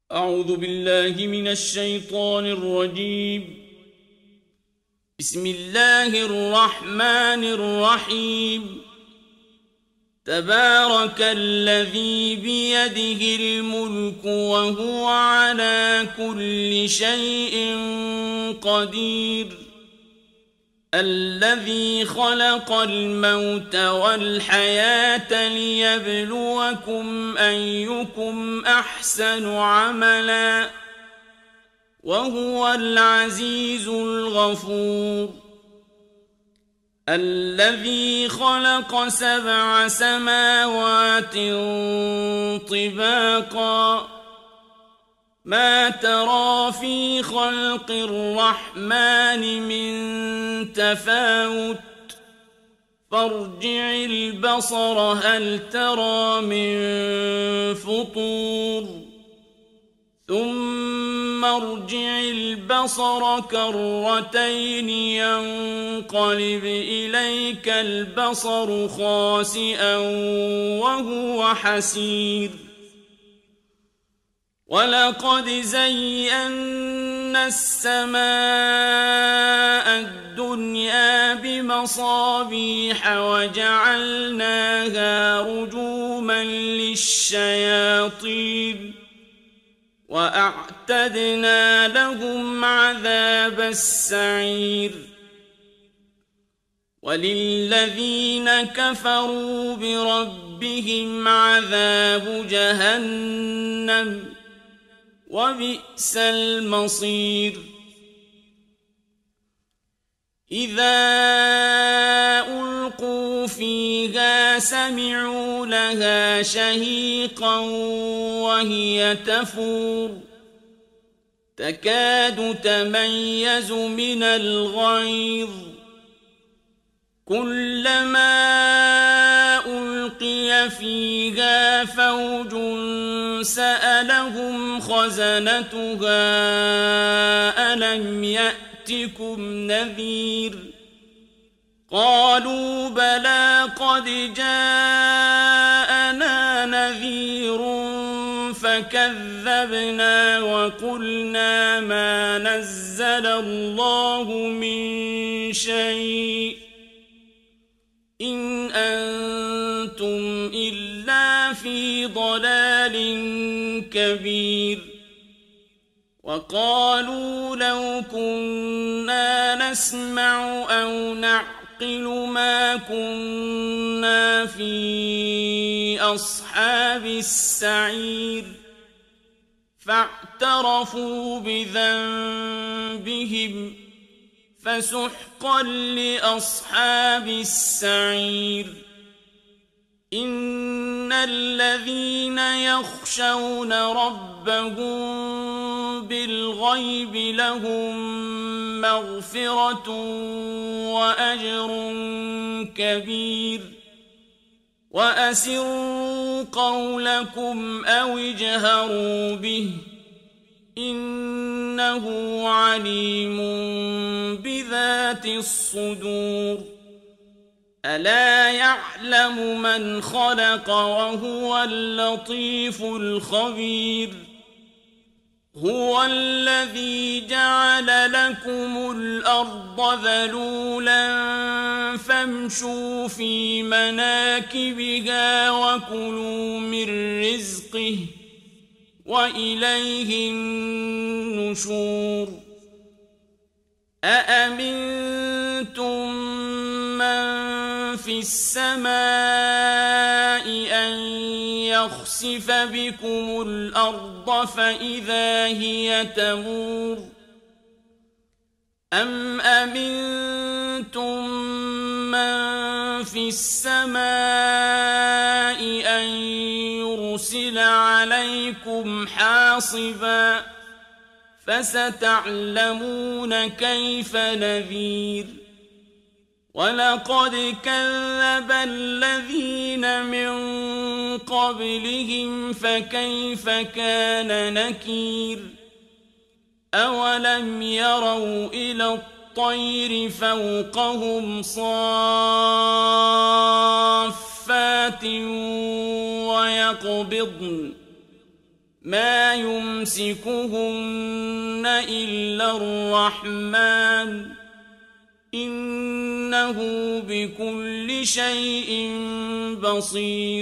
أعوذ بالله من الشيطان الرجيم. بسم الله الرحمن الرحيم. تبارك الذي بيده الملك وهو على كل شيء قدير. الذي خلق الموت والحياة ليبلوكم أيكم أحسن عملا وهو العزيز الغفور. الذي خلق 7 سماوات طباقا ما ترى في خلق الرحمن من تفاوت فارجع البصر هل ترى من فطور ثم ارجع البصر كرتين ينقلب إليك البصر خاسئا وهو حسير. ولقد زينا السماء الدنيا بمصابيح وجعلناها رجوما للشياطين وأعتدنا لهم عذاب السعير. وللذين كفروا بربهم عذاب جهنم وبئس المصير. إذا ألقوا فيها سمعوا لها شهيقا وهي تفور تكاد تميز من الغيظ كلما ألقي فيها فوج سألهم خزنتها ألم يأتكم نذير قالوا بلى قد جاءنا نذير فكذبنا وقلنا ما نزل الله من شيء إن أنتم إلا في ضلال كبير. وقالوا لو كنا نسمع أو نعقل ما كنا في أصحاب السعير فاعترفوا بذنبهم فسحقا لأصحاب السعير. إن الذين يخشون ربهم بالغيب لهم مغفرة وأجر كبير. وأسروا قولكم أو اجهروا به إنه عليم بذات الصدور. ألا يعلم من خلق وهو اللطيف الخبير. هو الذي جعل لكم الأرض ذلولا فامشوا في مناكبها وكلوا من رزقه وإليه النشور. أأمنتم من في السماء أن يخسف بكم الأرض فإذا هي تمور أم أمنتم من في السماء أن يرسل عليكم حاصبا فستعلمون كيف نذير. ولقد كذب الذين من قبلهم فكيف كان نكير. أولم يروا إلى الطير فوقهم صافات ويقبضن ما يمسكهن إلا الرحمن إنه بكل شيء بصير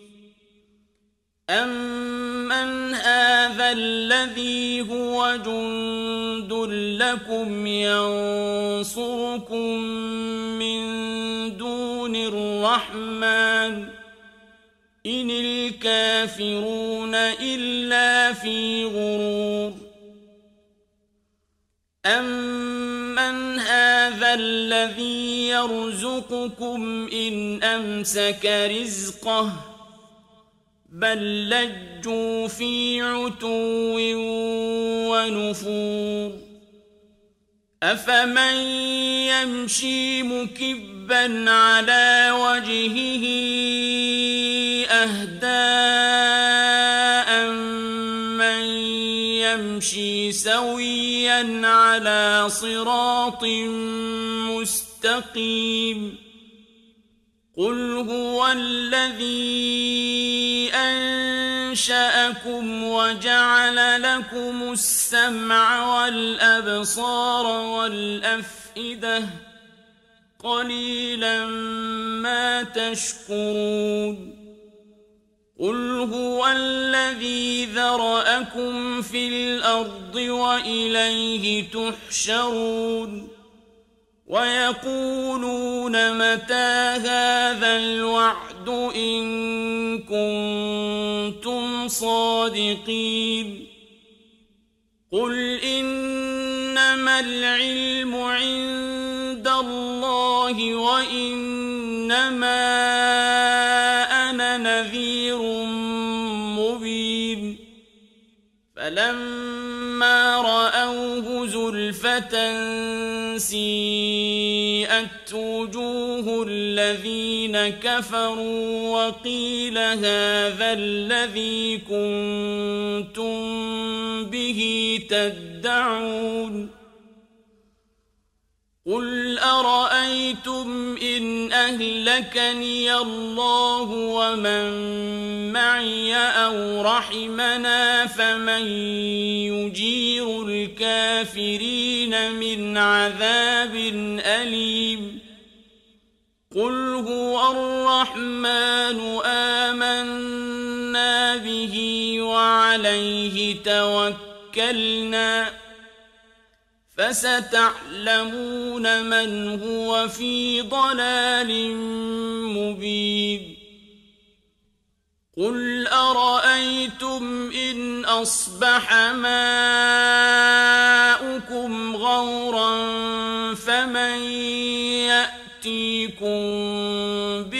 أمن هذا الذي هو جند لكم ينصركم من دون الرحمن إن الكافرون إلا في غرور أمن هذا الذي يرزقكم إن أمسك رزقه بل لجوا في عتو ونفور أفمن يمشي مكبا على وجهه أهدى من يمشي سويا على صراط مستقيم قل هو الذي أنشأكم وجعل لكم السمع والأبصار والأفئدة قليلا ما تشكرون قل هو الذي ذرأكم في الأرض وإليه تحشرون ويقولون متى هذا الوعد إن كنتم صادقين قل إنما العلم عند الله وإنما أنا نذير مبين فلما رأوه زلفة سيئت وجوه الذين كفروا وقيل هذا الذي كنتم به تدعون قل أرأيتم إن أهلكني الله ومن معي أو رحمنا فمن يجير الكافرين من عذاب أليم قل هو الرحمن آمنا به وعليه توكلنا فستعلمون من هو في ضلال مبين قل أرأيتم إن أصبح ماؤكم غورا فمن يأتيكم